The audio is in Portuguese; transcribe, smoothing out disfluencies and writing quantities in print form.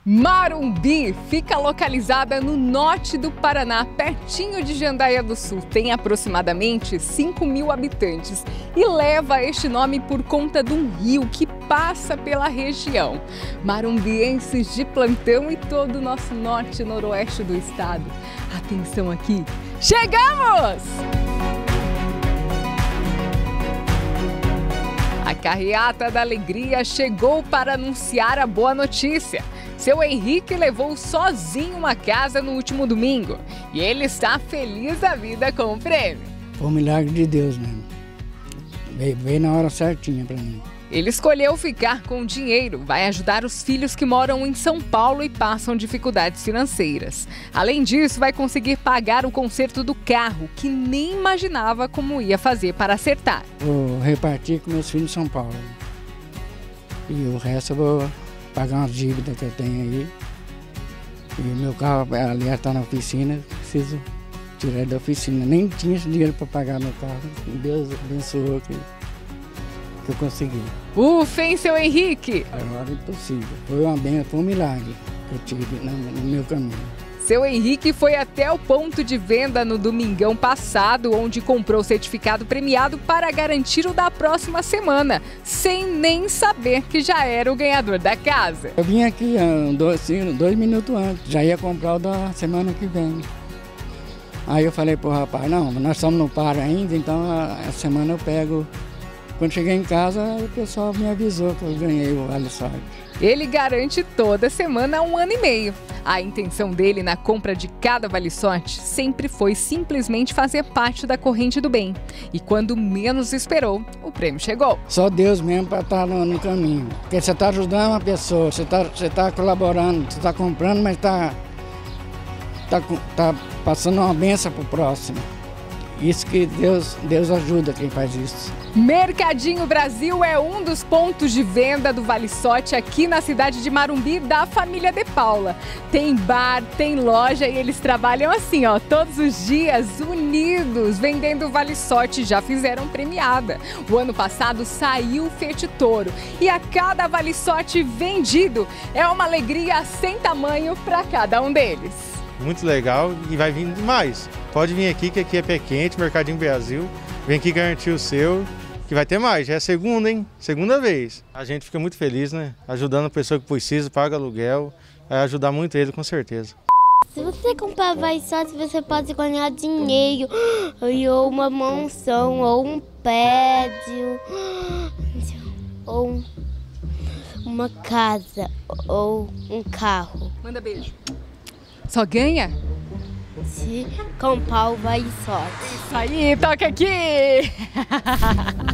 Marumbi fica localizada no norte do Paraná, pertinho de Jandaia do Sul. Tem aproximadamente 5.000 habitantes e leva este nome por conta de um rio que passa pela região. Marumbienses de plantão e todo o nosso norte e noroeste do estado. Atenção aqui, chegamos! A carreata da alegria chegou para anunciar a boa notícia. Seu Henrique levou sozinho uma casa no último domingo e ele está feliz da vida com o prêmio. Foi um milagre de Deus mesmo. Veio na hora certinha para mim. Ele escolheu ficar com o dinheiro, vai ajudar os filhos que moram em São Paulo e passam dificuldades financeiras. Além disso, vai conseguir pagar o conserto do carro, que nem imaginava como ia fazer para acertar. Vou repartir com meus filhos em São Paulo. E o resto eu vou pagar umas dívidas que eu tenho aí. E o meu carro, aliás, está na oficina, preciso tirar ele da oficina. Nem tinha dinheiro para pagar meu carro. Deus abençoou que eu consegui. Ufa, hein, seu Henrique? Agora é impossível. Foi uma benção, foi um milagre que eu tive no meu caminho. Seu Henrique foi até o ponto de venda no domingão passado, onde comprou o certificado premiado para garantir o da próxima semana, sem nem saber que já era o ganhador da casa. Eu vim aqui 2 minutos antes, já ia comprar o da semana que vem. Aí eu falei pro rapaz, não, nós estamos no par ainda, então a semana eu pego. Quando cheguei em casa, o pessoal me avisou que eu ganhei o Vale Sorte. Ele garante toda semana há 1 ano e meio. A intenção dele na compra de cada Vale Sorte sempre foi simplesmente fazer parte da corrente do bem. E quando menos esperou, o prêmio chegou. Só Deus mesmo para estar no caminho. Porque você está ajudando uma pessoa, você tá colaborando, você está comprando, mas está passando uma bênção para o próximo. Isso que Deus ajuda quem faz isso. Mercadinho Brasil é um dos pontos de venda do Vale Sorte aqui na cidade de Marumbi, da família De Paula. Tem bar, tem loja e eles trabalham assim, ó, todos os dias unidos, vendendo Vale Sorte. Já fizeram premiada. O ano passado saiu o Fiat Toro e a cada Vale Sorte vendido é uma alegria sem tamanho para cada um deles. Muito legal e vai vir mais. Pode vir aqui, que aqui é pé quente, Mercadinho Brasil. Vem aqui garantir o seu, que vai ter mais. Já é segunda, hein? Segunda vez. A gente fica muito feliz, né? Ajudando a pessoa que precisa, paga aluguel. Vai ajudar muito ele, com certeza. Se você comprar Vale Sorte, você pode ganhar dinheiro, ou uma mansão, ou um prédio, ou uma casa, ou um carro. Manda beijo. Só ganha? Se comprar o Vale Sorte. Isso aí, toca aqui!